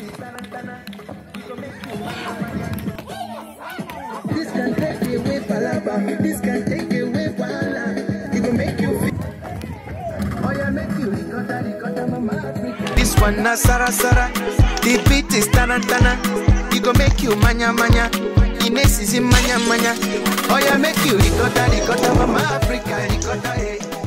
This can take away palaba. This can take away wala. It will make you feel. Oh yeah, make you ricotta, mama Africa. This one na Sara Sara. The beat is tarantana. It go make you manya manya. Ines is in manya manya. Oh yeah, make you ricotta, mama Africa, ricotta, hey.